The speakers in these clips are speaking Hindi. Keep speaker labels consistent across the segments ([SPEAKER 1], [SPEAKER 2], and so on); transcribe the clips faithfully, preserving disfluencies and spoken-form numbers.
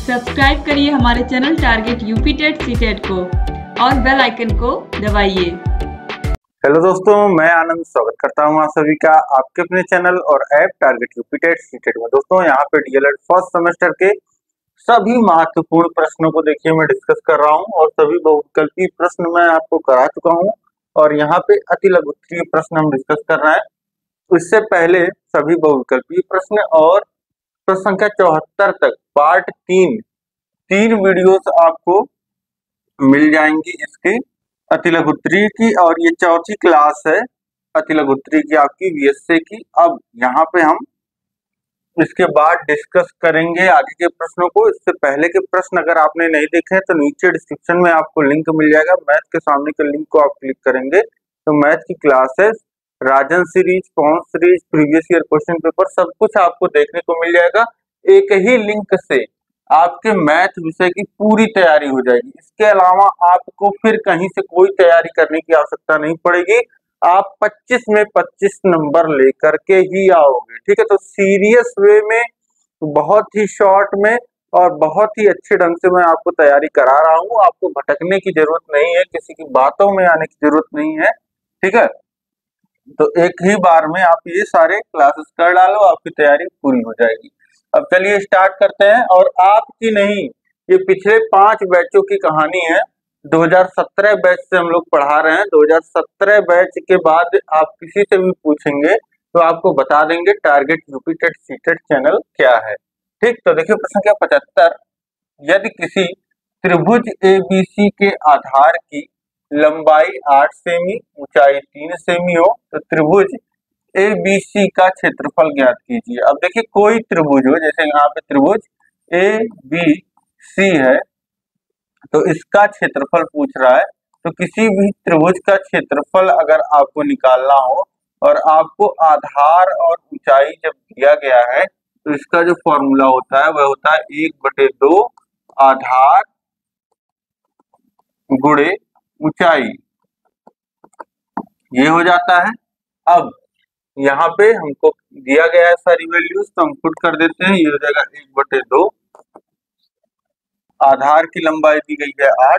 [SPEAKER 1] सब्सक्राइब करिए हमारे channel target UP TET CTET को और बेल आइकन को दबाइए।
[SPEAKER 2] हेलो दोस्तों, मैं आनंद स्वागत करता हूं आप सभी का आपके अपने चैनल और app target UP TET CTET में। दोस्तों यहाँ पे डीएलएड फर्स्ट सेमेस्टर के सभी महत्वपूर्ण प्रश्नों को देखिए मैं डिस्कस कर रहा हूं और सभी बहुविकल्पीय प्रश्न मैं आपको करा चुका हूं और यहाँ पे अति लघु उत्तरीय प्रश्न हम डिस्कस कर रहे हैं। इससे पहले सभी बहुविकल्पीय प्रश्न और प्रश्न संख्या चौहत्तर तक पार्ट तीन तीन वीडियोस आपको मिल जाएंगी इसके अति लघु उत्तरीय की, और ये चौथी क्लास है अति लघु उत्तरीय की आपकी बीएससी की। अब यहाँ पे हम इसके बाद डिस्कस करेंगे आगे के प्रश्नों को। इससे पहले के प्रश्न अगर आपने नहीं देखे हैं तो नीचे डिस्क्रिप्शन में आपको लिंक मिल जाएगा। मैथ के सामने के लिंक को आप क्लिक करेंगे तो मैथ की classes, Rajan series, Pawan series, previous year question paper सब कुछ आपको देखने को मिल जाएगा। एक ही लिंक से आपके मैथ विषय की पूरी तैयारी हो जाएगी। इसके अलावा आपको फिर कहीं से कोई तैयारी करने की आवश्यकता नहीं पड़ेगी। आप पच्चीस में पच्चीस नंबर लेकर के ही आओगे, ठीक है। तो सीरियस वे में, बहुत ही शॉर्ट में और बहुत ही अच्छे ढंग से मैं आपको तैयारी करा रहा हूँ। आपको भटकने की जरूरत नहीं है, किसी की बातों में आने की जरूरत नहीं है, ठीक है। तो एक ही बार में आप ये सारे क्लासेस कर डालो, आपकी तैयारी पूरी हो जाएगी। अब चलिए स्टार्ट करते हैं। और आपकी नहीं, ये पिछले पांच बैचों की कहानी है। दो हज़ार सत्रह बैच से हम लोग पढ़ा रहे हैं। दो हज़ार सत्रह बैच के बाद आप किसी से भी पूछेंगे तो आपको बता देंगे target UP TET CTET channel क्या है, ठीक। तो देखिए प्रश्न क्या पचहत्तर, यदि किसी त्रिभुज एबीसी के आधार की लंबाई आठ सेमी, ऊंचाई तीन सेमी हो तो त्रिभुज ए बी सी का क्षेत्रफल ज्ञात कीजिए। अब देखिए कोई त्रिभुज हो, जैसे यहाँ पे त्रिभुज ए बी सी है तो इसका क्षेत्रफल पूछ रहा है। तो किसी भी त्रिभुज का क्षेत्रफल अगर आपको निकालना हो और आपको आधार और ऊंचाई जब दिया गया है तो इसका जो फॉर्मूला होता है वह होता है एक बटे दो आधार गुणे ऊंचाई, ये हो जाता है। अब यहाँ पे हमको दिया गया है सारी वैल्यूज तो हम पुट कर देते हैं। ये हो जाएगा एक बटे दो, आधार की लंबाई दी गई है आठ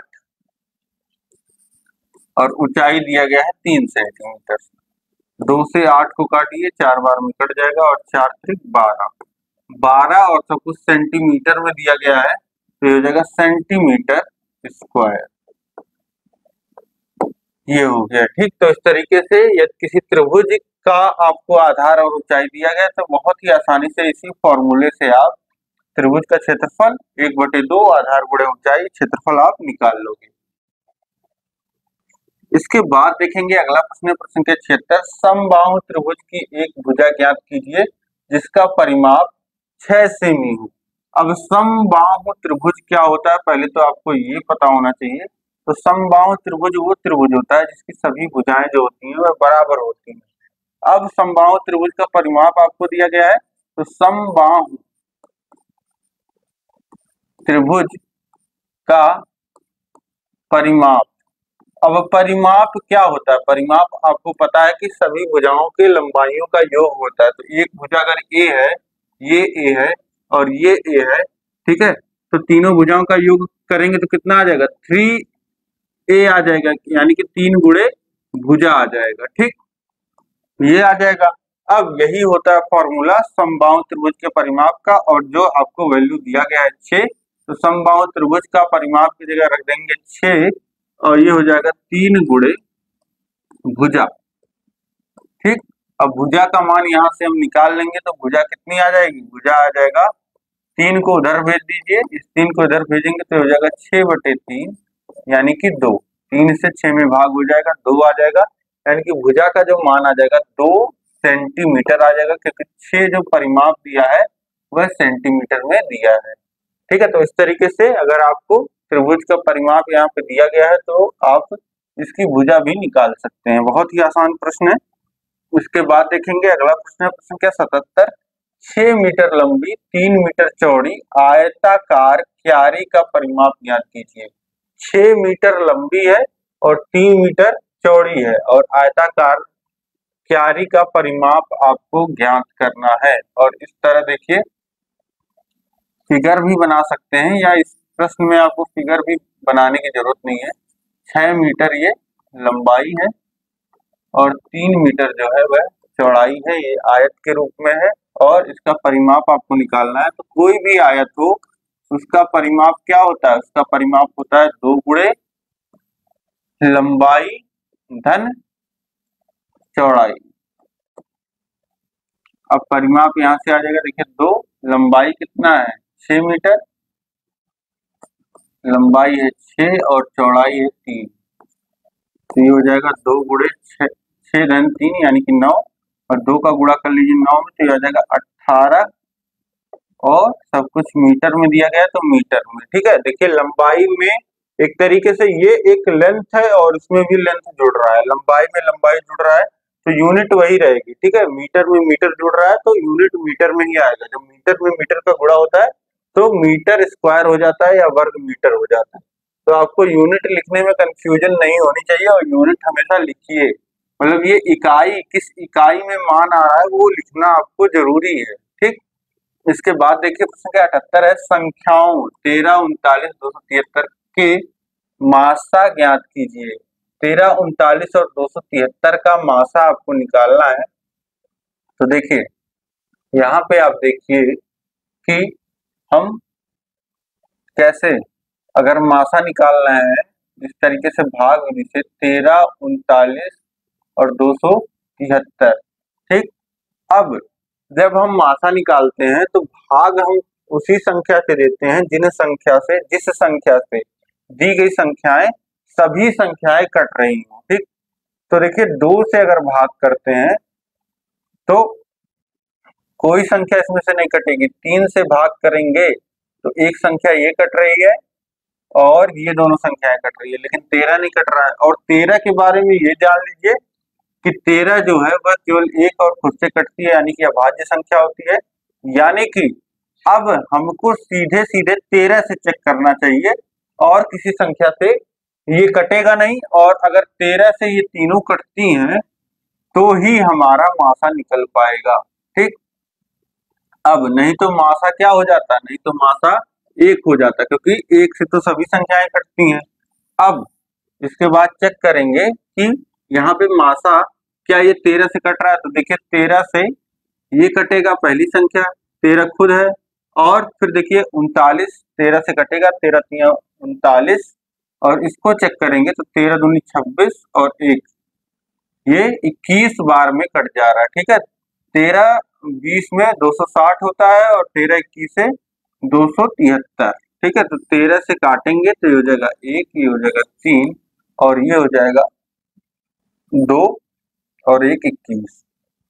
[SPEAKER 2] और ऊंचाई दिया गया है तीन सेंटीमीटर। दो से आठ को काटिए, चार बार में कट जाएगा और चार त्रिक बारह, बारह और सब कुछ सेंटीमीटर में दिया गया है तो ये हो जाएगा सेंटीमीटर स्क्वायर। ये हो गया, ठीक। तो इस तरीके से यदि किसी त्रिभुज का आपको आधार और ऊंचाई दिया गया तो बहुत ही आसानी से इसी फॉर्मूले से आप त्रिभुज का क्षेत्रफल एक बटे दो आधार गुणे ऊंचाई क्षेत्रफल आप निकाल लोगे। इसके बाद देखेंगे अगला प्रश्न, प्रश्न के छिहत्तर, समबाहु त्रिभुज की एक भुजा ज्ञात कीजिए जिसका परिमाप छह सेमी हो। अब समबाहु त्रिभुज क्या होता है पहले तो आपको ये पता होना चाहिए। तो समबाहु त्रिभुज वो त्रिभुज होता है जिसकी सभी भुजाएं जो होती हैं वह बराबर होती हैं। अब समबाहु त्रिभुज का परिमाप आपको दिया गया है तो समबाहु त्रिभुज का परिमाप, अब परिमाप क्या होता है? परिमाप आपको पता है कि सभी भुजाओं के लंबाइयों का योग होता है। तो एक भुजा अगर ए है, ये ए है और ये ए है, ठीक है, तो तीनों भुजाओं का योग करेंगे तो कितना आ जाएगा? थ्री ए आ जाएगा, यानी कि तीन गुणे भुजा आ जाएगा, ठीक, ये आ जाएगा। अब यही होता है फॉर्मूला समबाहु त्रिभुज के परिमाप का, और जो आपको वैल्यू दिया गया है छह, तो समबाहु त्रिभुज का परिमाप की जगह रख देंगे छह और ये हो जाएगा तीन गुणे भुजा, ठीक। अब भुजा का मान यहां से हम निकाल लेंगे तो भुजा कितनी आ जाएगी? भुजा आ जाएगा, तीन को उधर भेज दीजिए, इस तीन को इधर भेजेंगे तो हो जाएगा छह बटे तीन यानी कि दो, तीन से छह में भाग हो जाएगा, दो आ जाएगा, यानी कि भुजा का जो मान आ जाएगा दो सेंटीमीटर आ जाएगा, क्योंकि छह जो परिमाप दिया है वह सेंटीमीटर में दिया है, ठीक है। तो इस तरीके से अगर आपको त्रिभुज का परिमाप यहाँ पे दिया गया है तो आप इसकी भुजा भी निकाल सकते हैं। बहुत ही आसान प्रश्न है। उसके बाद देखेंगे अगला प्रश्न है, प्रश्न क्या सतहत्तर, छह मीटर लंबी तीन मीटर चौड़ी आयताकार क्यारी का परिमाप ज्ञात कीजिए। छह मीटर लंबी है और तीन मीटर चौड़ी है और आयताकार क्यारी का परिमाप आपको ज्ञात करना है। और इस तरह देखिए फिगर भी बना सकते हैं, या इस प्रश्न में आपको फिगर भी बनाने की जरूरत नहीं है। छह मीटर ये लंबाई है और तीन मीटर जो है वह चौड़ाई है। ये आयत के रूप में है और इसका परिमाप आपको निकालना है। तो कोई भी आयत हो उसका परिमाप क्या होता है? उसका परिमाप होता है दो गुणे लंबाई धन चौड़ाई। अब परिमाप यहां से आ जाएगा, देखिए दो, लंबाई कितना है छह मीटर, लंबाई है छह और चौड़ाई है तीन। तो ये हो जाएगा दो गुणे छह, छह धन तीन यानी कि नौ, और दो का गुणा कर लीजिए नौ में, तो ये आ जाएगा अठारह, और सब कुछ मीटर में दिया गया है तो मीटर में। ठीक है, देखिए लंबाई में एक तरीके से ये एक लेंथ है और इसमें भी लेंथ जुड़ रहा है, लंबाई में लंबाई जुड़ रहा है तो यूनिट वही रहेगी। ठीक है, मीटर में मीटर जुड़ रहा है तो यूनिट मीटर में ही आएगा। जब मीटर में मीटर का गुणा होता है तो मीटर स्क्वायर हो जाता है या वर्ग मीटर हो जाता है। तो आपको यूनिट लिखने में कंफ्यूजन नहीं होनी चाहिए और यूनिट हमेशा लिखिए, मतलब ये इकाई किस इकाई में मान आ रहा है वो लिखना आपको जरूरी है। ठीक, इसके बाद देखिए प्रश्न के अठहत्तर है, संख्याओं तेरह उनतालीस दो सौ तिहत्तर के मासा ज्ञात कीजिए। तेरह उनतालीस और दो सौ तिहत्तर का मासा आपको निकालना है। तो देखिए यहाँ पे आप देखिए कि हम कैसे, अगर मासा निकालना है इस तरीके से भाग विधि से, तेरह उनतालीस और दो सौ तिहत्तर। ठीक, अब जब हम मासा निकालते हैं तो भाग हम उसी संख्या से देते हैं जिन संख्या से जिस संख्या से दी गई संख्याएं सभी संख्याएं कट रही हो। ठीक, तो देखिए दो से अगर भाग करते हैं तो कोई संख्या इसमें से नहीं कटेगी, तीन से भाग करेंगे तो एक संख्या ये कट रही है और ये दोनों संख्याएं कट रही है, लेकिन तेरह नहीं कट रहा है। और तेरह के बारे में ये जान लीजिए कि तेरह जो है वह केवल एक और खुद से कटती है यानी कि अभाज्य संख्या होती है। यानी कि अब हमको सीधे सीधे तेरह से चेक करना चाहिए और किसी संख्या से ये कटेगा नहीं, और अगर तेरह से ये तीनों कटती हैं तो ही हमारा मासा निकल पाएगा। ठीक, अब नहीं तो मासा क्या हो जाता, नहीं तो मासा एक हो जाता, क्योंकि एक से तो सभी संख्याएं कटती हैं। अब इसके बाद चेक करेंगे कि यहाँ पे मासा क्या ये तेरह से कट रहा है, तो देखिए तेरह से ये कटेगा पहली संख्या, तेरह खुद है, और फिर देखिए उनतालीस तेरह से कटेगा, तेरह तिया उनतालीस, और इसको चेक करेंगे तो तेरह दूनी छब्बीस और एक, ये इक्कीस बार में कट जा रहा है। ठीक है, तेरह बीस में दो सौ साठ होता है और तेरह इक्कीस से दो सौ तिहत्तर। ठीक है, तो तेरह से काटेंगे तो ये हो जाएगा एक, ये हो जाएगा तीन, और ये हो जाएगा दो, और एक इक्कीस।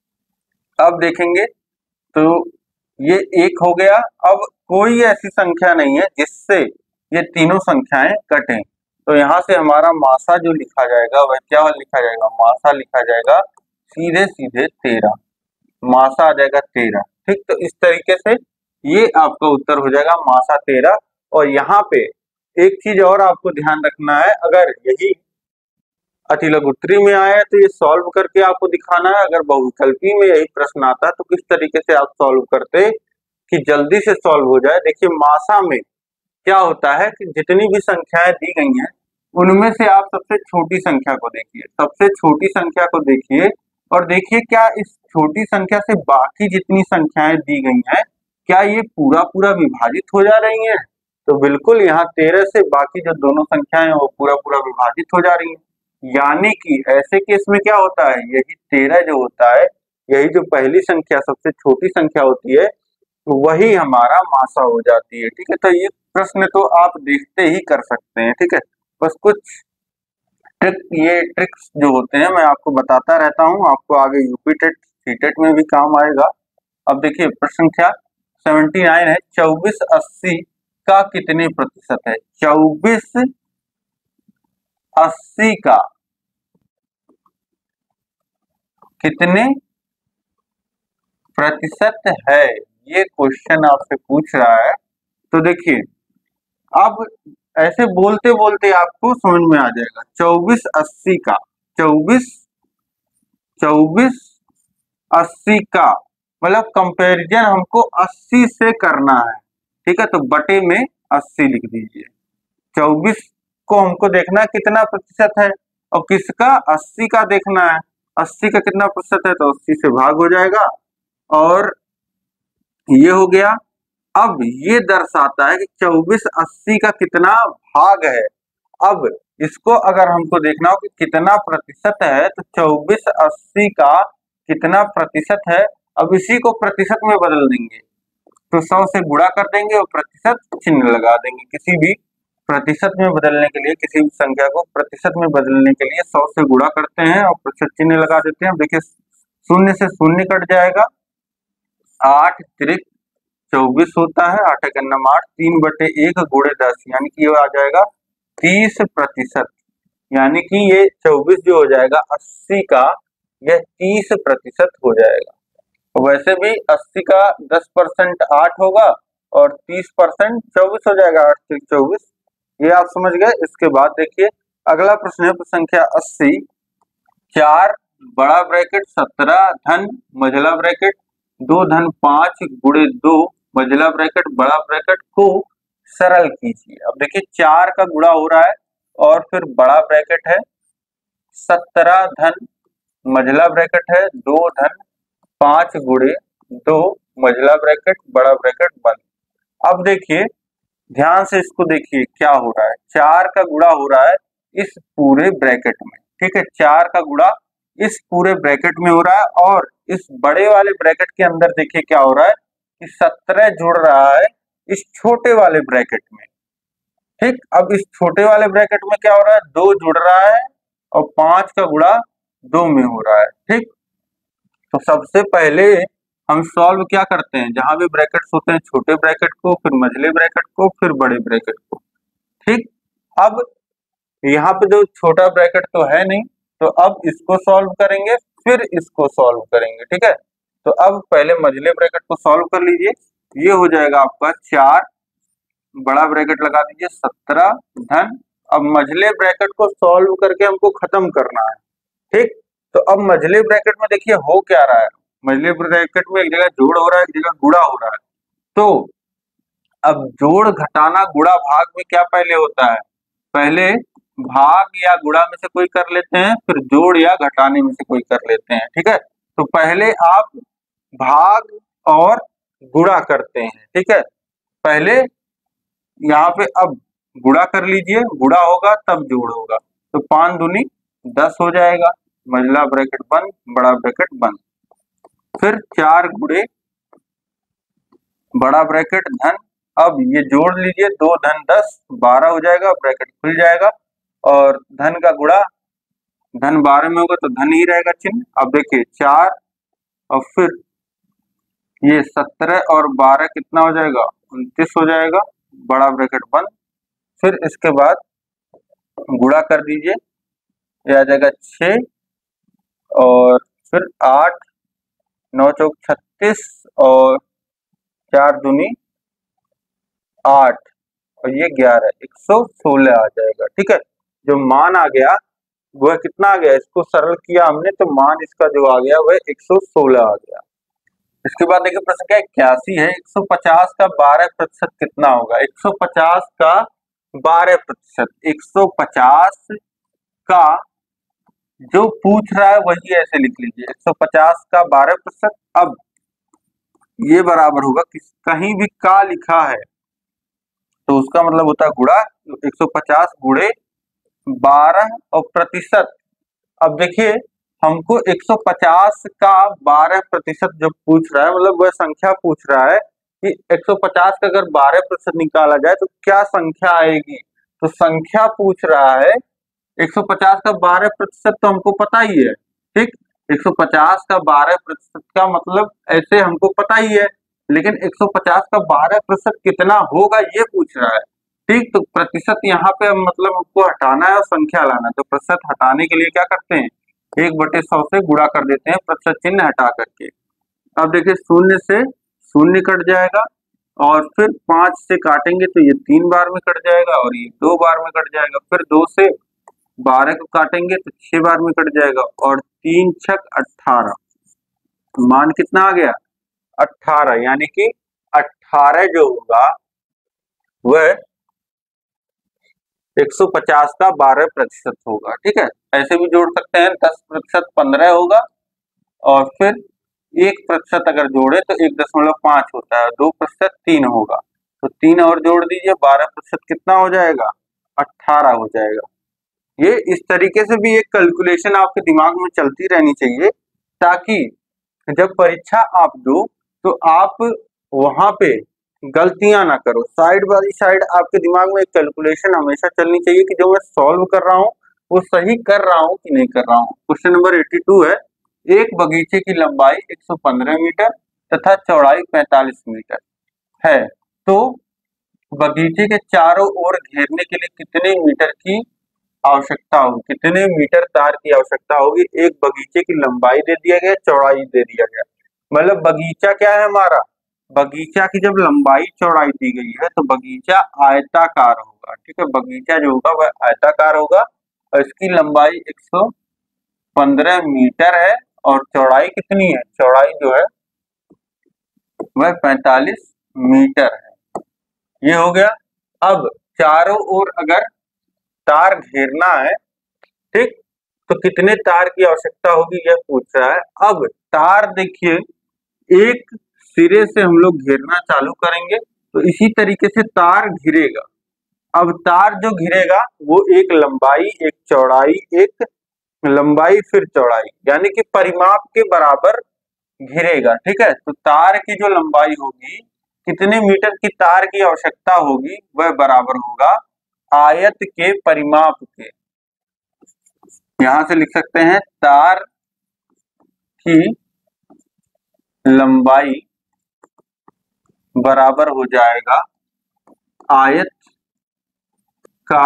[SPEAKER 2] अब देखेंगे तो ये एक हो गया। अब कोई ऐसी संख्या नहीं है जिससे ये तीनों संख्याएं कटें, तो यहाँ से हमारा मासा जो लिखा जाएगा वह क्या लिखा जाएगा, मासा लिखा जाएगा सीधे सीधे तेरह, मासा आ जाएगा तेरह। ठीक, तो इस तरीके से ये आपका उत्तर हो जाएगा मासा तेरह। और यहाँ पे एक चीज और आपको ध्यान रखना है, अगर यही अतिलघुत्तरी में आया है तो ये सॉल्व करके आपको दिखाना है, अगर बहुविकल्पी में यही प्रश्न आता है तो किस तरीके से आप सॉल्व करते कि जल्दी से सॉल्व हो जाए। देखिए मासा में क्या होता है कि जितनी भी संख्याएं दी गई हैं उनमें से आप सबसे छोटी संख्या को देखिए, सबसे छोटी संख्या को देखिए और देखिए क्या इस छोटी संख्या से बाकी जितनी संख्याएं दी गई हैं क्या ये पूरा पूरा विभाजित हो जा रही हैं। तो बिल्कुल यहाँ तेरह से बाकी जो दोनों संख्याएं वो पूरा पूरा विभाजित हो जा रही हैं, यानी कि ऐसे केस में क्या होता है, यही तेरह जो होता है, यही जो पहली संख्या सबसे छोटी संख्या होती है वही हमारा मासा हो जाती है। ठीक है, तो ये प्रश्न तो आप देखते ही कर सकते हैं। ठीक है, बस कुछ ट्रिक, ये ट्रिक्स जो होते हैं मैं आपको बताता रहता हूँ, आपको आगे यूपी टेट सी टेट में भी काम आएगा। अब देखिए प्रश्न संख्या सेवेंटी नाइन है, चौबीस अस्सी का कितने प्रतिशत है, चौबीस अस्सी का कितने प्रतिशत है, ये क्वेश्चन आपसे पूछ रहा है। तो देखिए अब ऐसे बोलते बोलते आपको समझ में आ जाएगा, चौबीस अस्सी का, चौबीस चौबीस अस्सी का मतलब कंपैरिजन हमको अस्सी से करना है। ठीक है, तो बटे में अस्सी लिख दीजिए। चौबीस को हमको देखना है कितना प्रतिशत है, और किसका, अस्सी का देखना है। अस्सी का कितना प्रतिशत है, तो अस्सी से भाग हो जाएगा, और ये हो गया। अब ये दर्शाता है कि चौबीस अस्सी का कितना भाग है। अब इसको अगर हमको देखना हो कि कितना प्रतिशत है, तो चौबीस अस्सी का कितना प्रतिशत है, अब इसी को प्रतिशत में बदल देंगे। तो सौ से गुणा कर देंगे और प्रतिशत चिन्ह लगा देंगे। किसी भी प्रतिशत में बदलने के लिए, किसी भी संख्या को प्रतिशत में बदलने के लिए सौ से गुणा करते हैं और प्रतिशत चिन्ह लगा देते हैं। देखिए शून्य से शून्य कट जाएगा, आठ त्रिक चौबीस होता है, आठ एक अन्नम आठ, तीन बटे एक गुणे दस, यानी कि ये आ जाएगा तीस प्रतिशत। यानी कि ये चौबीस जो हो जाएगा अस्सी का, यह तीस प्रतिशत हो जाएगा। वैसे भी अस्सी का दस परसेंट आठ होगा और तीस परसेंट चौबीस हो जाएगा, आठ से चौबीस, ये आप समझ गए। इसके बाद देखिए अगला प्रश्न है संख्या अस्सी, चार बड़ा ब्रैकेट सत्रह धन मझला ब्रैकेट दो धन पांच गुणे दो मझला ब्रैकेट बड़ा ब्रैकेट को सरल कीजिए। अब देखिए चार का गुणा हो रहा है और फिर बड़ा ब्रैकेट है, सत्रह धन मझला ब्रैकेट है, दो धन पांच गुणे दो मझला ब्रैकेट बड़ा ब्रैकेट बंद। अब देखिए ध्यान से इसको देखिए क्या हो रहा है, चार का गुणा हो रहा है इस पूरे ब्रैकेट में, ठीक है, चार का गुणा इस पूरे ब्रैकेट में हो रहा है, और इस बड़े वाले ब्रैकेट के अंदर देखिए क्या हो रहा है कि सत्रह जुड़ रहा है इस छोटे वाले ब्रैकेट में, ठीक। अब इस छोटे वाले ब्रैकेट में क्या हो रहा है, दो जुड़ रहा है और पांच का गुणा दो में हो रहा है, ठीक। तो सबसे पहले हम सॉल्व क्या करते हैं, जहां भी ब्रैकेट्स होते हैं छोटे ब्रैकेट को, फिर मझले ब्रैकेट को, फिर बड़े ब्रैकेट को, ठीक। अब यहाँ पे जो छोटा ब्रैकेट तो है नहीं, तो अब इसको सॉल्व करेंगे, फिर इसको सॉल्व करेंगे, ठीक है। तो अब पहले मझले ब्रैकेट को सॉल्व कर लीजिए। ये हो जाएगा आपका चार, बड़ा ब्रैकेट लगा दीजिए सत्रह धन, अब मझले ब्रैकेट को सॉल्व करके हमको खत्म करना है, ठीक। तो अब मझले ब्रैकेट में देखिए हो क्या रहा है, मझले ब्रैकेट में एक जगह जोड़ हो रहा है, एक जगह गुणा हो रहा है। तो अब जोड़ घटाना गुणा भाग में क्या पहले होता है, पहले भाग या गुणा में से कोई कर लेते हैं, फिर जोड़ या घटाने में से कोई कर लेते हैं, ठीक है। तो पहले आप भाग और गुणा करते हैं, ठीक है। पहले यहाँ पे अब गुणा कर लीजिए, गुणा होगा तब जोड़ होगा, तो पांच दूनी दस हो जाएगा, मझला ब्रैकेट बंद बड़ा ब्रैकेट बंद, फिर चार गुणे बड़ा ब्रैकेट धन, अब ये जोड़ लीजिए, दो धन दस बारह हो जाएगा, ब्रैकेट खुल जाएगा, और धन का गुणा धन बारह में होगा तो धन ही रहेगा चिन्ह। अब देखिए चार और फिर ये सत्रह और बारह कितना हो जाएगा, उनतीस हो जाएगा, बड़ा ब्रैकेट बंद, फिर इसके बाद गुणा कर दीजिए, ये आ जाएगा छः और फिर आठ, नौ चौक छत्तीस और चार दूनी आठ और ये ग्यारह, एक सौ सोलह आ जाएगा, ठीक है। जो मान आ गया वह कितना आ गया, इसको सरल किया हमने तो मान इसका जो आ गया वह एक सौ सोलह आ गया। इसके बाद देखिए प्रश्न क्या इक्यासी है, एक सौ पचास का बारह प्रतिशत कितना होगा, एक सौ पचास का बारह प्रतिशत, एक सौ पचास का जो पूछ रहा है वही ऐसे लिख लीजिए, एक सौ पचास का बारह प्रतिशत। अब ये बराबर होगा कि कहीं भी का लिखा है तो उसका मतलब होता है गुणा, एक सौ पचास गुणे बारह और प्रतिशत। अब देखिए हमको एक सौ पचास का बारह प्रतिशत जो पूछ रहा है, मतलब वह संख्या पूछ रहा है कि एक सौ पचास का अगर बारह प्रतिशत निकाला जाए तो क्या संख्या आएगी, तो संख्या पूछ रहा है। एक सौ पचास का बारह प्रतिशत तो हमको पता ही है, ठीक, एक सौ पचास का बारह प्रतिशत का मतलब ऐसे हमको पता ही है, लेकिन एक सौ पचास का बारह प्रतिशत कितना होगा ये पूछ रहा है, ठीक। तो प्रतिशत यहाँ पे मतलब हमको हटाना है और संख्या लाना है, तो प्रतिशत हटाने के लिए क्या करते हैं, एक बटे सौ से गुणा कर देते हैं प्रतिशत चिन्ह हटा करके। अब देखिए शून्य से शून्य कट जाएगा और फिर पांच से काटेंगे तो ये तीन बार में कट जाएगा और ये दो बार में कट जाएगा, फिर दो से बारह को काटेंगे तो छह बार में कट जाएगा और तीन छक अट्ठारह, मान कितना आ गया अट्ठारह, यानी कि अट्ठारह जो होगा वह एक सौ पचास का बारह प्रतिशत होगा। ठीक है, ऐसे भी जोड़ सकते हैं, दस प्रतिशत पंद्रह होगा और फिर एक प्रतिशत अगर जोड़े तो एक दशमलव पांच होता है, दो प्रतिशत तीन होगा, तो तीन और जोड़ दीजिए, बारह प्रतिशत कितना हो जाएगा, अट्ठारह हो जाएगा। ये इस तरीके से भी एक कैलकुलेशन आपके दिमाग में चलती रहनी चाहिए, ताकि जब परीक्षा आप दो तो आप वहां पे गलतियां ना करो। साइड बाई साइड आपके दिमाग में एक कैलकुलेशन हमेशा चलनी चाहिए कि जो मैं सॉल्व कर रहा हूँ वो सही कर रहा हूँ कि नहीं कर रहा हूँ। क्वेश्चन नंबर बयासी है, एक बगीचे की लंबाई एक सौ पंद्रह मीटर तथा चौड़ाई पैंतालीस मीटर है, तो बगीचे के चारों ओर घेरने के लिए कितने मीटर की आवश्यकता होगी, कितने मीटर तार की आवश्यकता होगी। एक बगीचे की लंबाई दे दिया गया, चौड़ाई दे दिया गया, मतलब बगीचा क्या है हमारा, बगीचा की जब लंबाई चौड़ाई दी गई है तो बगीचा आयताकार होगा। ठीक है, बगीचा जो होगा वह आयताकार होगा और इसकी लंबाई एक सौ पंद्रह मीटर है और चौड़ाई कितनी है, चौड़ाई जो है वह पैंतालीस मीटर है। ये हो गया। अब चारों ओर अगर तार घेरना है, ठीक, तो कितने तार की आवश्यकता होगी यह पूछ रहा है। अब तार देखिए, एक सिरे से हम लोग घेरना चालू करेंगे तो इसी तरीके से तार घिरेगा। अब तार जो घिरेगा वो एक लंबाई, एक चौड़ाई, एक लंबाई फिर चौड़ाई, यानी कि परिमाप के बराबर घिरेगा। ठीक है, तो तार की जो लंबाई होगी, कितने मीटर की तार की आवश्यकता होगी, वह बराबर होगा आयत के परिमाप के। यहां से लिख सकते हैं तार की लंबाई बराबर हो जाएगा आयत का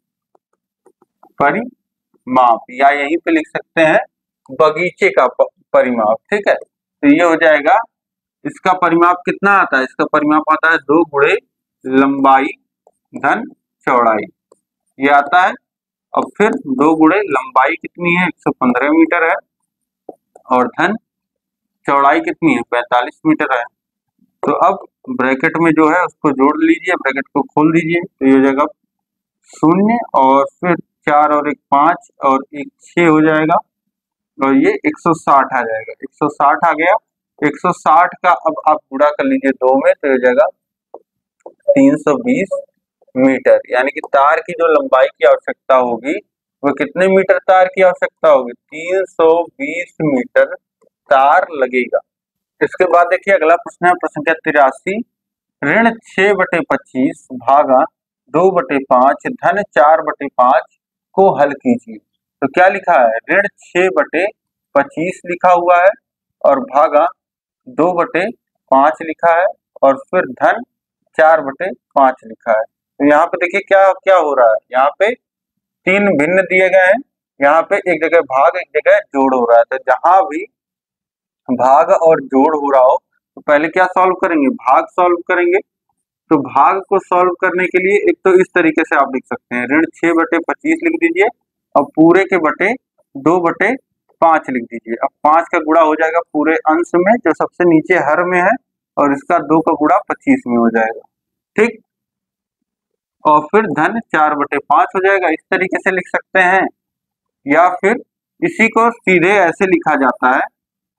[SPEAKER 2] परिमाप, या यहीं पे लिख सकते हैं बगीचे का परिमाप। ठीक है, तो ये हो जाएगा, इसका परिमाप कितना आता है, इसका परिमाप आता है दो गुणे लंबाई धन चौड़ाई, ये आता है। अब फिर दो गुणे लंबाई कितनी है, एक सौ पंद्रह मीटर है और धन चौड़ाई कितनी है, पैंतालीस मीटर है। तो अब ब्रैकेट में जो है उसको जोड़ लीजिए, ब्रैकेट को खोल दीजिए, तो ये हो जाएगा शून्य और फिर चार और एक पांच और एक छह हो जाएगा और ये एक सौ साठ आ जाएगा, एक सौ साठ आ गया। एक सौ साठ का अब आप गुणा कर लीजिए दो में, तो हो जाएगा तीन सौ बीस मीटर, यानी कि तार की जो लंबाई की आवश्यकता होगी वो कितने मीटर तार की आवश्यकता होगी, तीन सौ बीस मीटर तार लगेगा। इसके बाद देखिए अगला प्रश्न है, प्रश्न संख्या तिरासी, ऋण छह बटे पच्चीस भागा दो बटे पांच धन चार बटे पांच को हल कीजिए। तो क्या लिखा है, ऋण छह बटे पच्चीस लिखा हुआ है और भागा दो बटे पांच लिखा है और फिर धन चार बटे पांच लिखा है। तो यहाँ पे देखिए क्या क्या हो रहा है, यहाँ पे तीन भिन्न दिए गए हैं, यहाँ पे एक जगह भाग एक जगह जोड़ हो रहा है। तो जहां भी भाग और जोड़ हो रहा हो तो पहले क्या सॉल्व करेंगे, भाग सॉल्व करेंगे। तो भाग को सॉल्व करने के लिए एक तो इस तरीके से आप लिख सकते हैं, ऋण छह बटे पच्चीस लिख दीजिए और पूरे के बटे दो बटे पांच लिख दीजिए। अब पांच का गुणा हो जाएगा पूरे अंश में जो सबसे नीचे हर में है और इसका दो का गुणा पच्चीस में हो जाएगा। ठीक, और फिर धन चार बटे पांच हो जाएगा, इस तरीके से लिख सकते हैं। या फिर इसी को सीधे ऐसे लिखा जाता है,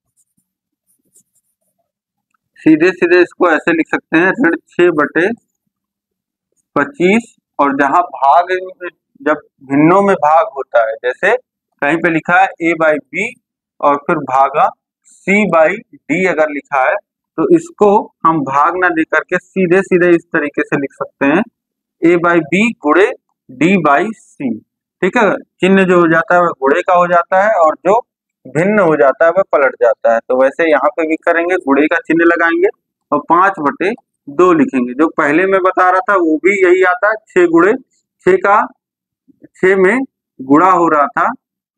[SPEAKER 2] सीधे सीधे इसको ऐसे लिख सकते हैं, ऋण छह बटे पच्चीस और जहां भाग जब भिन्नों में भाग होता है, जैसे कहीं पे लिखा है ए बाई बी और फिर भागा सी बाई डी अगर लिखा है तो इसको हम भाग ना दे करके सीधे सीधे इस तरीके से लिख सकते हैं, ए बाई बी गुणे डी बाई सी। ठीक है, चिन्ह जो हो जाता है वह गुणे का हो जाता है और जो भिन्न हो जाता है वह पलट जाता है। तो वैसे यहाँ पे भी करेंगे, गुणे का चिन्ह लगाएंगे और पांच बटे दो लिखेंगे। जो पहले मैं बता रहा था वो भी यही आता है, छह गुणे छह का छह में गुणा हो रहा था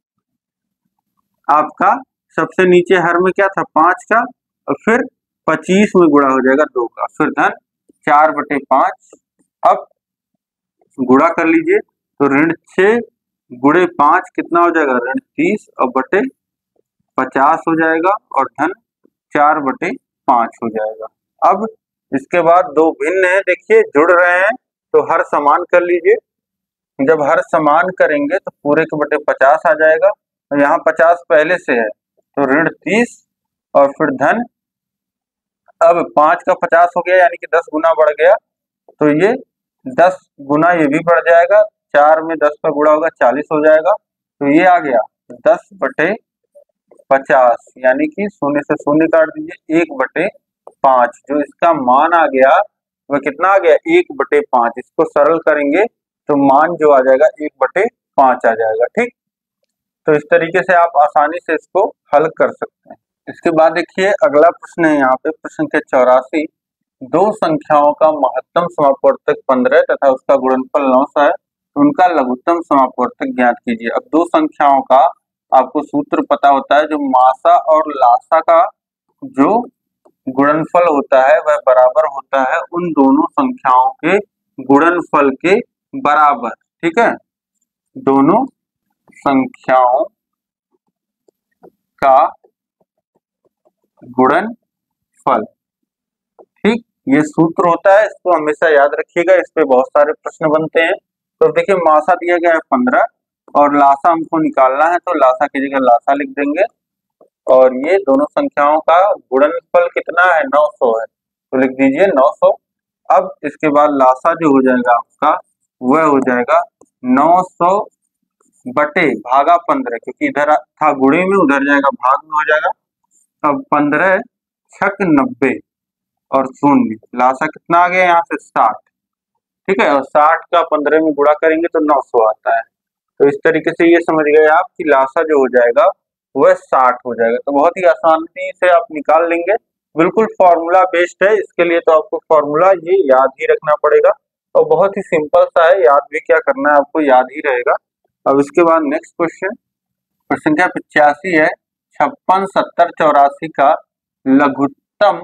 [SPEAKER 2] आपका, सबसे नीचे हर में क्या था पांच का और फिर पच्चीस में गुणा हो जाएगा दो का, फिर धन चार बटे पांच। अब गुणा कर लीजिए तो ऋण छह गुणे पांच कितना हो जाएगा, ऋण तीस और बटे पचास हो जाएगा और धन चार बटे पांच हो जाएगा। अब इसके बाद दो भिन्न है, देखिए जुड़ रहे हैं तो हर समान कर लीजिए। जब हर समान करेंगे तो पूरे के बटे पचास आ जाएगा, और यहाँ पचास पहले से है तो ऋण तीस, और फिर धन, अब पांच का पचास हो गया यानी कि दस गुना बढ़ गया, तो ये दस गुना ये भी बढ़ जाएगा, चार में दस का गुणा होगा चालीस हो जाएगा, तो ये आ गया दस बटे पचास, यानी कि शून्य से शून्य काट दीजिए, एक बटे पांच। जो इसका मान आ गया वह कितना आ गया, एक बटे पांच। इसको सरल करेंगे तो मान जो आ जाएगा एक बटे पांच आ जाएगा। ठीक, तो इस तरीके से आप आसानी से इसको हल कर सकते हैं। इसके बाद देखिए अगला प्रश्न है यहाँ पे, प्रश्न के चौरासी, दो संख्याओं का महत्तम समापवर्तक पंद्रह तथा उसका गुणनफल नौ सौ है, तो उनका लघुत्तम समापवर्तक ज्ञात कीजिए। अब दो संख्याओं का आपको सूत्र पता होता है, जो मासा और लासा का जो गुणनफल होता है वह बराबर होता है उन दोनों संख्याओं के गुणनफल के बराबर। ठीक है, दोनों संख्याओं का गुणनफल। ठीक, ये सूत्र होता है, इसको हमेशा याद रखिएगा, इस पे बहुत सारे प्रश्न बनते हैं। तो देखिए मासा दिया गया है पंद्रह और लासा हमको निकालना है, तो लासा की जगह लासा लिख देंगे, और ये दोनों संख्याओं का गुणनफल कितना है, नौ सौ है, तो लिख दीजिए नौ सौ। अब इसके बाद लासा जो हो जाएगा आपका वह हो जाएगा नौ सौ बटे भागा पंद्रह, क्योंकि इधर था गुणे में, उधर जाएगा भाग में हो जाएगा। अब पंद्रह छक नब्बे और शून्य, लासा कितना आ गया यहाँ से साठ। ठीक है, और साठ का पंद्रह में गुणा करेंगे तो नौ सौ आता है। तो इस तरीके से ये समझ गए आप कि लासा जो हो जाएगा वह साठ हो जाएगा। तो बहुत ही आसानी से आप निकाल लेंगे, बिल्कुल फॉर्मूला बेस्ड है, इसके लिए तो आपको फॉर्मूला ये याद ही रखना पड़ेगा, और बहुत ही सिंपल सा है, याद भी क्या करना है, आपको याद ही रहेगा। अब इसके बाद नेक्स्ट क्वेश्चन, प्रश्न संख्या पिचासी है, छप्पन सत्तर चौरासी का लघुत्तम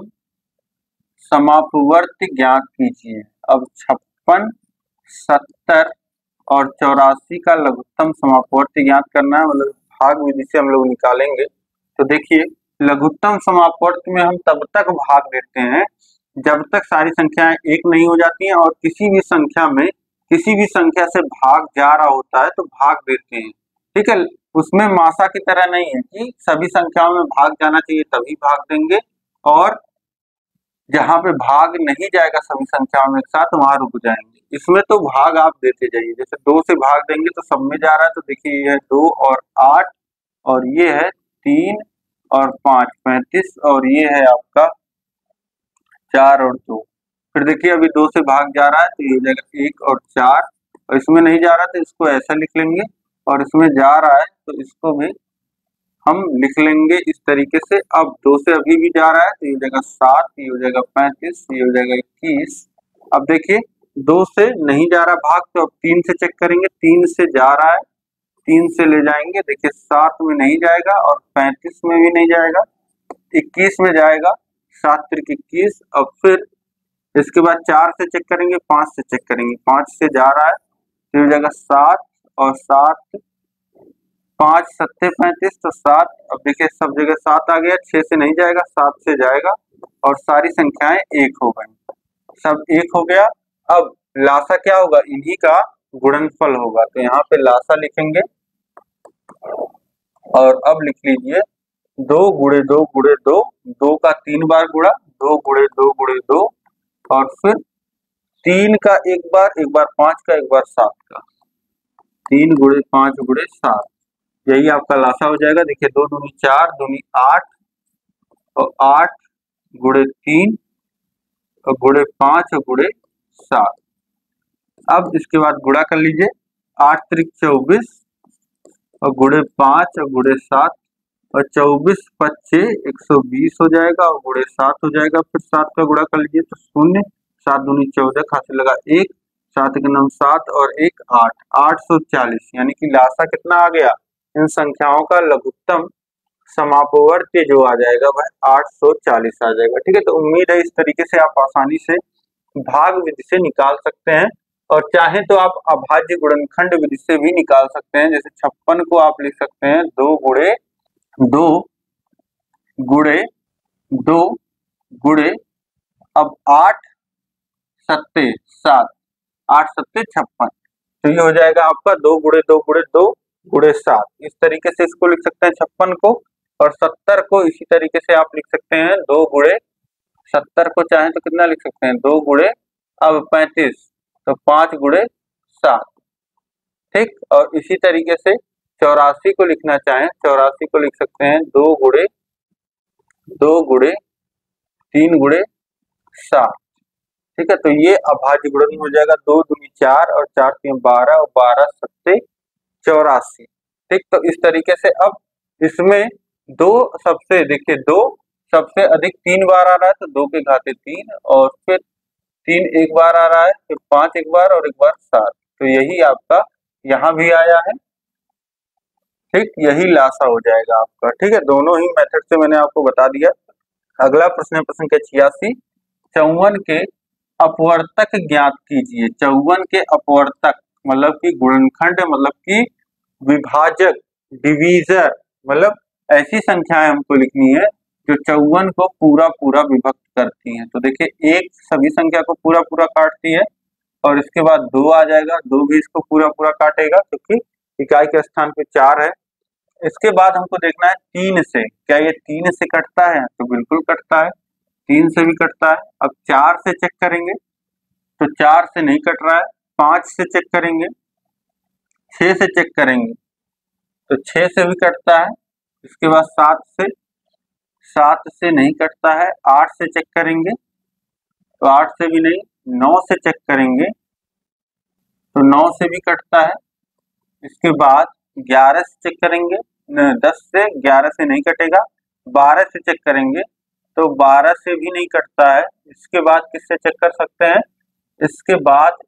[SPEAKER 2] समापवर्ती ज्ञात कीजिए। अब छप्पन सत्तर और चौरासी का लघुत्तम समापवर्ती ज्ञात करना है, मतलब भाग विधि से हम लोग निकालेंगे। तो देखिए लघुत्तम समापवर्ती में हम तब तक भाग देते हैं जब तक सारी संख्याएं एक नहीं हो जाती हैं, और किसी भी संख्या में किसी भी संख्या से भाग जा रहा होता है तो भाग देते हैं। ठीक है, उसमें मासा की तरह नहीं है कि सभी संख्याओं में भाग जाना चाहिए तभी भाग देंगे, और जहां पे भाग नहीं जाएगा सभी संख्याओं में एक साथ वहां रुक जाएंगे। इसमें तो भाग आप देते जाइए, जैसे दो से भाग देंगे तो सब में जा रहा है, तो देखिए ये है दो और आठ, और ये है तीन और पांच पैंतीस, और ये है आपका चार और दो। फिर देखिए अभी दो से भाग जा रहा है तो ये हो जाएगा एक और चार, और इसमें नहीं जा रहा तो इसको ऐसा लिख लेंगे, और इसमें जा रहा है तो इसको भी हम लिख लेंगे इस तरीके से। अब दो से अभी भी जा रहा है तो ये हो जाएगा सात, ये हो जाएगा पैंतीस, ये हो जाएगा इक्कीस। अब देखिए दो से नहीं जा रहा भाग, तो अब तीन से चेक करेंगे, तीन से जा रहा है, तीन से ले जाएंगे, देखिए सात में नहीं जाएगा और पैंतीस में भी नहीं जाएगा, इक्कीस में जाएगा, सात त्रिक इक्कीस। अब फिर इसके बाद चार से चेक करेंगे, पांच से चेक करेंगे, पांच से जा रहा है तो हो जाएगा सात, और सात पांच सत्ते पैंतीस, तो सात। अब देखिए सब जगह सात आ गया, छह से नहीं जाएगा, सात से जाएगा, और सारी संख्याएं एक हो गई, सब एक हो गया। अब लासा क्या होगा, इन्हीं का गुणनफल होगा, तो यहाँ पे लासा लिखेंगे, और अब लिख लीजिए दो गुणे दो गुणे दो, दो का तीन बार गुणा, दो गुणे दो गुणे दो, और फिर तीन का एक बार, एक बार पांच का, एक बार सात का, तीन गुणे पांच गुणे सात, यही आपका लासा हो जाएगा। देखिए दो दूनी चार, दूनी आठ, और आठ गुणे तीन और गुणे पांच और गुणे सात। अब इसके बाद गुणा कर लीजिए, आठ त्रिक चौबीस और गुणे पांच और गुणे सात, और चौबीस पच्चे एक सौ बीस हो जाएगा, और गुणे सात हो जाएगा। फिर सात का गुणा कर लीजिए तो शून्य, सात दूनी चौदह, खाते लगा एक, सात के नाम सात और एक आठ, आठ सौ चालीस, यानी कि लासा कितना आ गया, इन संख्याओं का लघुत्तम समापवर्ती जो आ जाएगा वह आठ सौ चालीस आ जाएगा। ठीक है, तो उम्मीद है इस तरीके से आप आसानी से भाग विधि से निकाल सकते हैं, और चाहे तो आप अभाज्य गुणनखंड विधि से भी निकाल सकते हैं। जैसे छप्पन को आप लिख सकते हैं दो गुणे दो गुणे दो गुणे, अब आठ सत्ते सात, आठ सत्ते छप्पन। तो ये हो जाएगा आपका दो गुड़े दो गुड़े दो गुड़े सात। इस तरीके से इसको लिख सकते हैं छप्पन को, और सत्तर को इसी तरीके से आप लिख सकते हैं दो गुड़े सत्तर को चाहें तो कितना लिख सकते हैं दो गुड़े अब पैंतीस, तो पांच गुड़े सात। ठीक, और इसी तरीके से चौरासी को लिखना चाहें, चौरासी को लिख सकते हैं दो गुड़े दो गुड़े तीन गुड़े सात। ठीक है, तो ये अभाज्य गुणन हो जाएगा, दो दूनी चार और चार तीन बारह और बारह सत्ते चौरासी। ठीक, तो इस तरीके से अब इसमें दो सबसे देखिए दो सबसे अधिक तीन बार आ रहा है तो दो के घाते तीन, और फिर तीन एक बार आ रहा है, फिर पांच एक बार और एक बार सात। तो यही आपका यहाँ भी आया है। ठीक, यही लासा हो जाएगा आपका। ठीक है, दोनों ही मेथड से मैंने आपको बता दिया। अगला प्रश्न है प्रश्न के छियासी, चौवन के अपवर्तक ज्ञात कीजिए। चौवन के अपवर्तक मतलब कि गुणनखंड मतलब कि विभाजक डिवीजर, मतलब ऐसी संख्याएं हमको लिखनी है जो चौवन को पूरा पूरा विभक्त करती हैं। तो देखिए एक सभी संख्या को पूरा पूरा काटती है, और इसके बाद दो आ जाएगा, दो भी इसको पूरा पूरा काटेगा क्योंकि इकाई के स्थान पे चार है। इसके बाद हमको देखना है तीन से, क्या ये तीन से कटता है? तो बिल्कुल कटता है, तीन से भी कटता है। अब चार से चेक करेंगे तो चार से नहीं कट रहा है। पांच से चेक करेंगे, छह से चेक करेंगे तो छह से भी कटता है। इसके बाद सात से सात से नहीं कटता है। आठ से चेक करेंगे तो आठ से भी नहीं। नौ से चेक करेंगे तो नौ से भी कटता है। इसके बाद ग्यारह से चेक करेंगे, दस से ग्यारह से नहीं कटेगा। बारह से चेक करेंगे तो बारह से भी नहीं कटता है। इसके बाद किससे चेक कर सकते हैं? इसके बाद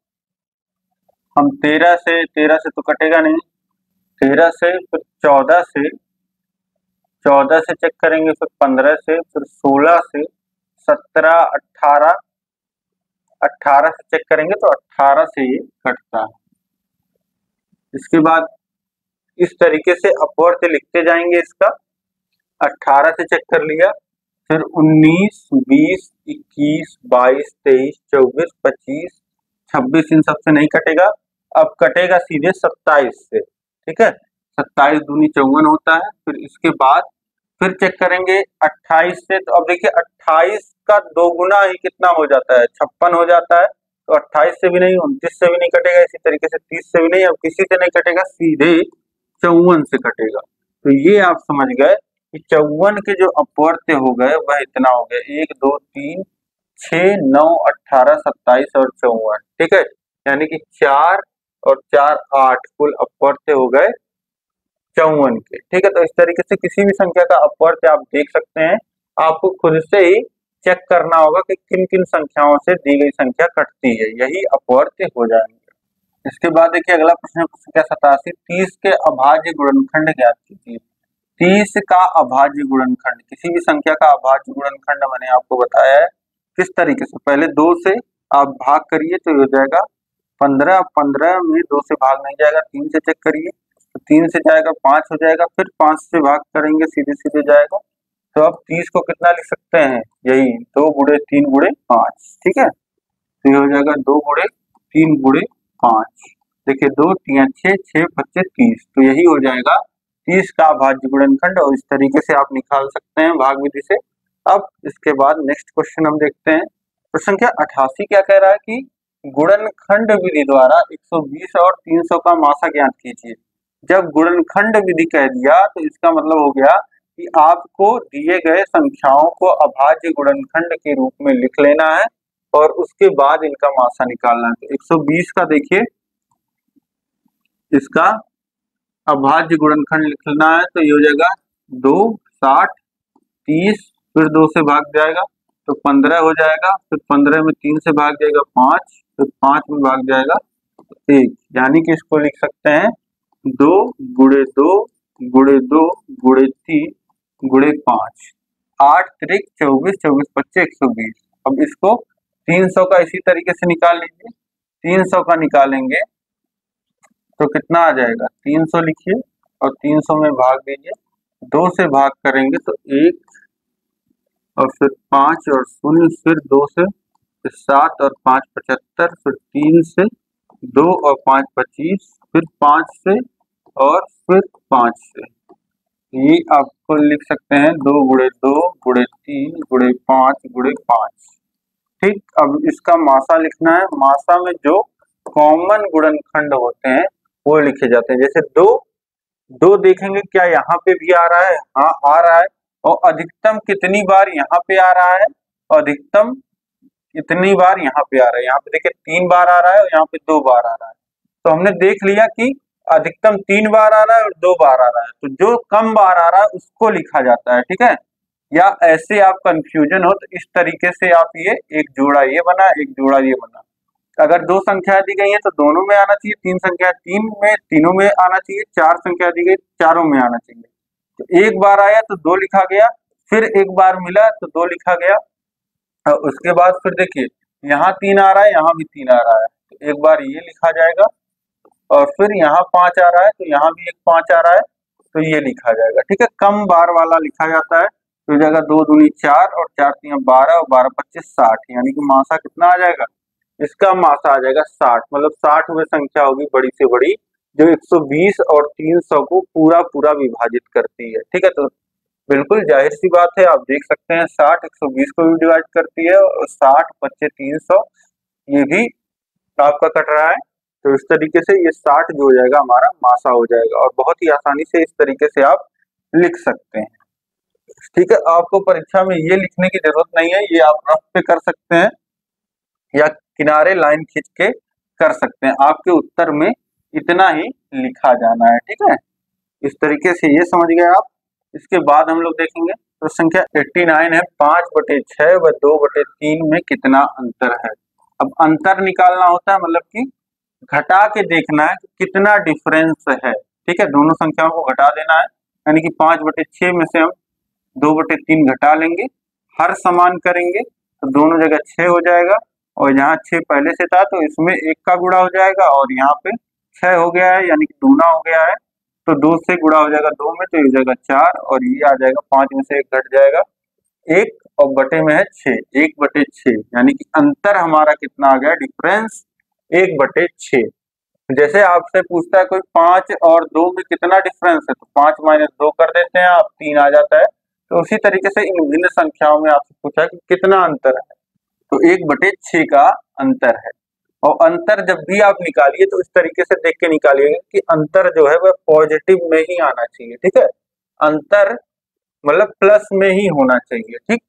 [SPEAKER 2] हम तेरह से, तेरह से तो कटेगा नहीं, तेरह से, फिर चौदह से, चौदह से चेक करेंगे, फिर पंद्रह से, फिर सोलह से, सत्रह, अठारह, अठारह से चेक करेंगे तो अठारह से ये कटता है। इसके बाद इस तरीके से अपवर्त लिखते जाएंगे। इसका अठारह से चेक कर लिया, फिर उन्नीस, बीस, इक्कीस, बाईस, तेईस, चौबीस, पच्चीस, छब्बीस, इन सबसे नहीं कटेगा। अब कटेगा सीधे सत्ताईस से। ठीक है, सत्ताईस दूनी चौवन होता है। फिर इसके बाद फिर चेक करेंगे अट्ठाईस से, तो अब देखिए अट्ठाईस का दो गुना ही कितना हो जाता है? छप्पन हो जाता है। तो अट्ठाईस से भी नहीं, उनतीस से भी नहीं कटेगा, इसी तरीके से तीस से भी नहीं, अब किसी से नहीं कटेगा, सीधे चौवन से कटेगा। तो ये आप समझ गए कि चौवन के जो अपवर्त्य हो गए वह इतना हो गया, एक दो तीन छह नौ अट्ठारह सत्ताईस और चौवन। ठीक है, यानी कि चार और चार आठ कुल अपवर्त्य हो गए चौवन के। ठीक है, तो इस तरीके से किसी भी संख्या का अपवर्त्य आप देख सकते हैं। आपको खुद से ही चेक करना होगा कि किन किन संख्याओं से दी गई संख्या कटती है, यही अपवर्त्य हो जाएंगे। इसके बाद देखिए अगला प्रश्न संख्या सतासी, तीस के अभाज्य गुणनखंड ज्ञात कीजिए। तीस का अभाज्य गुणनखंड, किसी भी संख्या का अभाज्य गुणनखंड मैंने आपको बताया है किस तरीके से। पहले दो से आप भाग करिए तो हो जाएगा पंद्रह, पंद्रह में दो से भाग नहीं जाएगा, तीन से चेक करिए तो तीन से जाएगा पांच हो जाएगा, फिर पांच से भाग करेंगे सीधे सीधे जाएगा। तो अब तीस को कितना लिख सकते हैं? यही दो गुड़े तीन गुड़े पांच। ठीक है, तो ये हो जाएगा दो गुड़े तीन गुड़े पांच। देखिए दो तीन छह, छह पच्चीस तीस, तो यही हो जाएगा तीस का अभाज्य गुणनखंड। और इस तरीके से आप निकाल सकते हैं भाग विधि से। अब इसके बाद नेक्स्ट क्वेश्चन हम देखते हैं। प्रश्न संख्या अठासी क्या कह रहा है कि गुणनखंड विधि द्वारा एक सौ बीस और तीन सौ का मासा ज्ञात कीजिए। जब गुणनखंड विधि कह दिया तो इसका मतलब हो गया कि आपको दिए गए संख्याओं को अभाज्य गुणनखंड के रूप में लिख लेना है और उसके बाद इनका मासा निकालना है। तो एक सौ बीस का देखिए, इसका अभाज्य गुणनखंड लिखना है तो ये हो जाएगा दो, साठ, तीस, फिर दो से भाग जाएगा तो पंद्रह हो जाएगा, फिर पंद्रह में तीन से भाग जाएगा पांच, फिर पांच में भाग जाएगा एक। यानी कि इसको लिख सकते हैं दो गुड़े दो गुड़े दो गुड़े तीन गुड़े पांच, आठ त्रिक चौबीस, चौबीस पच्चीस एक सौ बीस। अब इसको तीन सौ का इसी तरीके से निकाल लीजिए। तीन सौ का निकालेंगे तो कितना आ जाएगा? तीन सौ लिखिए और तीन सौ में भाग दीजिए। दो से भाग करेंगे तो एक और फिर पांच और शून्य, फिर दो से, फिर सात और पांच पचहत्तर, फिर तीन से दो और पांच पच्चीस, फिर पांच से और फिर पांच से, ये आपको लिख सकते हैं दो गुणे दो गुणे तीन गुणे पांच गुणे पांच। ठीक, अब इसका मासा लिखना है। मासा में जो कॉमन गुणनखंड होते हैं वो लिखे जाते हैं। जैसे दो, दो देखेंगे क्या यहाँ पे भी आ रहा है? हाँ आ रहा है। और अधिकतम कितनी बार यहाँ पे आ रहा है? अधिकतम कितनी बार यहाँ पे आ रहा है? यहाँ पे देखिए तीन बार आ रहा है और यहाँ पे दो बार आ रहा है। तो हमने देख लिया कि अधिकतम तीन बार आ रहा है और दो बार आ रहा है, तो जो कम बार आ रहा है उसको लिखा जाता है। ठीक है, या ऐसे आप कंफ्यूजन हो तो इस तरीके से आप ये एक जोड़ा ये बना, एक जोड़ा ये बना। अगर दो संख्या दी गई है तो दोनों में आना चाहिए, तीन संख्या तीन में तीनों में आना चाहिए, चार संख्या दी गई चारों में आना चाहिए। तो एक बार आया तो दो लिखा गया, फिर एक बार मिला तो दो लिखा गया। और उसके बाद फिर देखिए यहाँ तीन आ रहा है, यहाँ भी तीन आ रहा है, तो एक बार ये लिखा जाएगा। और फिर यहाँ पांच आ रहा है तो यहाँ भी एक पांच आ रहा है, तो ये लिखा जाएगा। ठीक है, कम बार वाला लिखा जाता है। तो हो जाएगा दो दूनी चार और चार तीन बारह और बारह पच्चीस साठ, यानी कि मासा कितना आ जाएगा? इसका मासा आ जाएगा साठ। मतलब साठ में संख्या होगी बड़ी से बड़ी जो एक सौ बीस और तीन सौ को पूरा पूरा विभाजित करती है। ठीक है, तो बिल्कुल जाहिर सी बात है, आप देख सकते हैं साठ एक सौ बीस को भी डिवाइड करती है और साठ पच्चे तीन सौ ये भी आपका कट रहा है। तो इस तरीके से ये साठ जो हो जाएगा हमारा मासा हो जाएगा, और बहुत ही आसानी से इस तरीके से आप लिख सकते हैं। ठीक है, आपको परीक्षा में ये लिखने की जरूरत नहीं है, ये आप रफ पे कर सकते हैं या किनारे लाइन खींच के कर सकते हैं। आपके उत्तर में इतना ही लिखा जाना है। ठीक है, इस तरीके से ये समझ गए आप। इसके बाद हम लोग देखेंगे तो संख्या नवासी है, पांच बटे छह व दो बटे तीन में कितना अंतर है। अब अंतर निकालना होता है, मतलब कि घटा के देखना है कि कितना डिफरेंस है। ठीक है, दोनों संख्याओं को घटा देना है, यानी कि पांच बटे छह में से हम दो बटे तीन घटा लेंगे, हर समान करेंगे तो दोनों जगह छह हो जाएगा। और यहाँ छह पहले से था तो इसमें एक का गुणा हो जाएगा, और यहाँ पे छह हो गया है यानी कि दूना हो गया है, तो दो से गुणा हो जाएगा दो में, तो ये हो जाएगा चार, और ये आ जाएगा पांच में से एक घट जाएगा एक, और बटे में है छह, एक बटे छह, यानी कि अंतर हमारा कितना आ गया? डिफरेंस एक बटे छह। जैसे आपसे पूछता है कोई पांच और दो में कितना डिफरेंस है, तो पांच माइनस दो कर देते हैं आप, तीन आ जाता है। तो उसी तरीके से इन भिन्न संख्याओं में आपसे पूछा है कि कितना अंतर है, तो एक बटे छह का अंतर है। और अंतर जब भी आप निकालिए तो इस तरीके से देख के निकालिएगा कि अंतर जो है वह पॉजिटिव में ही आना चाहिए। ठीक है, अंतर मतलब प्लस में ही होना चाहिए। ठीक,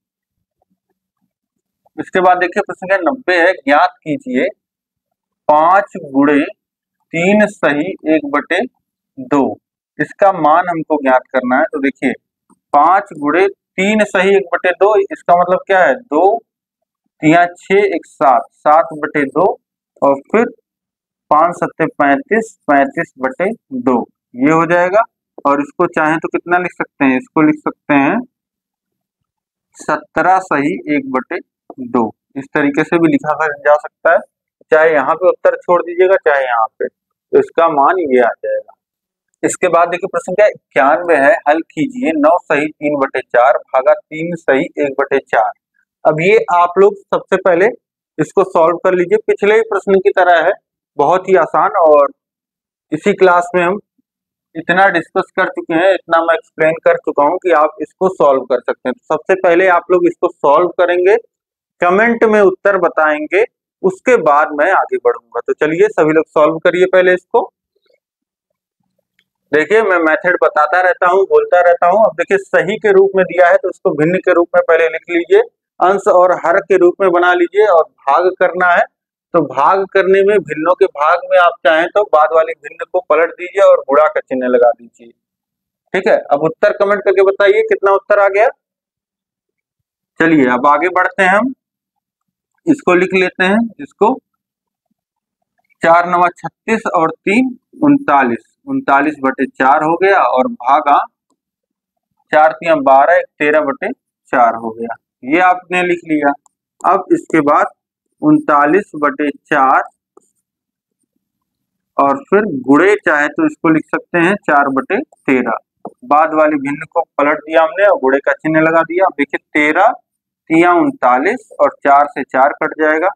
[SPEAKER 2] इसके बाद देखिए प्रश्न संख्या नब्बे है, ज्ञात कीजिए पांच गुणे तीन सही एक बटे दो, इसका मान हमको ज्ञात करना है। तो देखिए पांच गुणे तीन सही एक बटे दो, इसका मतलब क्या है? दो तिया छह एक सात, सात बटे दो, और फिर पांच सत्ते पैंतीस, पैंतीस बटे दो, ये हो जाएगा। और इसको चाहे तो कितना लिख सकते हैं? इसको लिख सकते हैं सत्रह सही एक बटे दो, इस तरीके से भी लिखा जा सकता है। चाहे यहाँ पे उत्तर छोड़ दीजिएगा चाहे यहाँ पे, तो इसका मान ये आ जाएगा। इसके बाद देखिए प्रश्न क्या इक्यानवे है, हल कीजिए नौ सही तीन बटे चार भागा तीन सही एक बटे चार। अब ये आप लोग सबसे पहले इसको सॉल्व कर लीजिए, पिछले ही प्रश्न की तरह है, बहुत ही आसान। और इसी क्लास में हम इतना डिस्कस कर चुके हैं, इतना मैं एक्सप्लेन कर चुका हूं कि आप इसको सॉल्व कर सकते हैं। तो सबसे पहले आप लोग इसको सॉल्व करेंगे, कमेंट में उत्तर बताएंगे, उसके बाद मैं आगे बढ़ूंगा। तो चलिए सभी लोग सॉल्व करिए पहले इसको। देखिए मैं मेथड बताता रहता हूँ, बोलता रहता हूँ। अब देखिए सही के रूप में दिया है तो इसको भिन्न के रूप में पहले लिख लीजिए, अंश और हर के रूप में बना लीजिए, और भाग करना है तो भाग करने में भिन्नों के भाग में आप चाहें तो बाद वाले भिन्न को पलट दीजिए और गुणा का चिन्ह लगा दीजिए। ठीक है, अब उत्तर कमेंट करके बताइए कितना उत्तर आ गया। चलिए अब आगे बढ़ते हैं, हम इसको लिख लेते हैं। इसको चार नवा छत्तीस और तीन उनतालीस, उनतालीस बटे चार हो गया, और भागा चार तीन बारह, एक तेरह बटे चार हो गया, ये आपने लिख लिया। अब इसके बाद उनतालीस बटे चार, और फिर गुणे चाहे तो इसको लिख सकते हैं चार बटे तेरह, बाद वाली भिन्न को पलट दिया हमने और गुणे का चिन्ह लगा दिया। देखिए तेरह तिया उनतालीस और चार से चार कट जाएगा,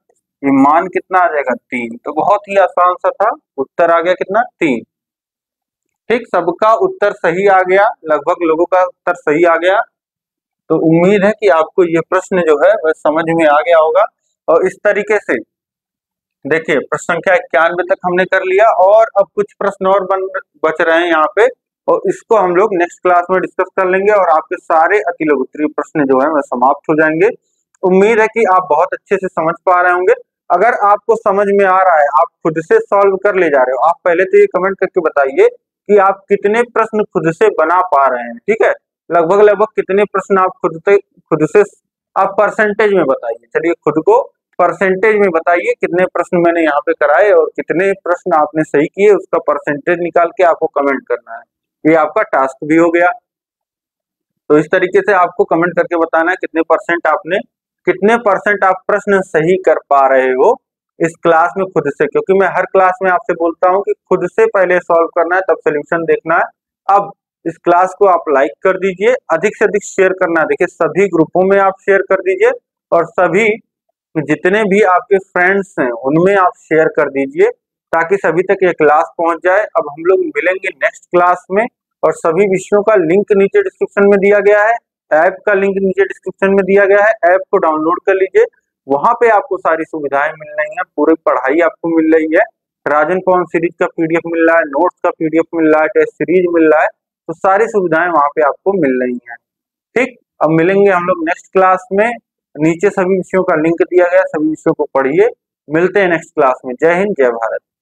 [SPEAKER 2] ये मान कितना आ जाएगा तीन। तो बहुत ही आसान सा था, उत्तर आ गया कितना तीन। ठीक, सबका उत्तर सही आ गया, लगभग लोगों का उत्तर सही आ गया। तो उम्मीद है कि आपको ये प्रश्न जो है वह समझ में आ गया होगा। और इस तरीके से देखिए प्रश्न संख्या इक्यानवे तक हमने कर लिया और अब कुछ प्रश्न और बन बच रहे हैं यहाँ पे, और इसको हम लोग नेक्स्ट क्लास में डिस्कस कर लेंगे और आपके सारे अति लघु उत्तरीय प्रश्न जो है वह समाप्त हो जाएंगे। उम्मीद है कि आप बहुत अच्छे से समझ पा रहे होंगे। अगर आपको समझ में आ रहा है, आप खुद से सॉल्व कर ले जा रहे हो, आप पहले तो ये कमेंट करके बताइए कि आप कितने प्रश्न खुद से बना पा रहे हैं। ठीक है, लगभग लगभग कितने प्रश्न आप खुद से खुद से आप परसेंटेज में बताइए। चलिए खुद को परसेंटेज में बताइए, कितने प्रश्न मैंने यहाँ पे कराए और कितने प्रश्न आपने सही किए, उसका परसेंटेज निकाल के आपको कमेंट करना है। ये आपका टास्क भी हो गया। तो इस तरीके से आपको कमेंट करके बताना है कितने परसेंट आपने कितने परसेंट आप प्रश्न सही कर पा रहे हो इस क्लास में खुद से, क्योंकि मैं हर क्लास में आपसे बोलता हूँ कि खुद से पहले सॉल्व करना है तब सोल्यूशन देखना है। अब इस क्लास को आप लाइक कर दीजिए, अधिक से अधिक शेयर करना है। देखिए सभी ग्रुपों में आप शेयर कर दीजिए और सभी जितने भी आपके फ्रेंड्स हैं उनमें आप शेयर कर दीजिए ताकि सभी तक ये क्लास पहुंच जाए। अब हम लोग मिलेंगे नेक्स्ट क्लास में और सभी विषयों का लिंक नीचे डिस्क्रिप्शन में दिया गया है, ऐप का लिंक नीचे डिस्क्रिप्शन में दिया गया है। ऐप को डाउनलोड कर लीजिए, वहां पे आपको सारी सुविधाएं मिल रही हैं, पूरी पढ़ाई आपको मिल रही है। राजन पवन सीरीज का पीडीएफ मिल रहा है, नोट्स का पीडीएफ मिल रहा है, टेस्ट सीरीज मिल रहा है, तो सारी सुविधाएं वहां पे आपको मिल रही हैं। ठीक, अब मिलेंगे हम लोग नेक्स्ट क्लास में। नीचे सभी विषयों का लिंक दिया गया, सभी विषयों को पढ़िए। मिलते हैं नेक्स्ट क्लास में। जय हिंद, जय भारत।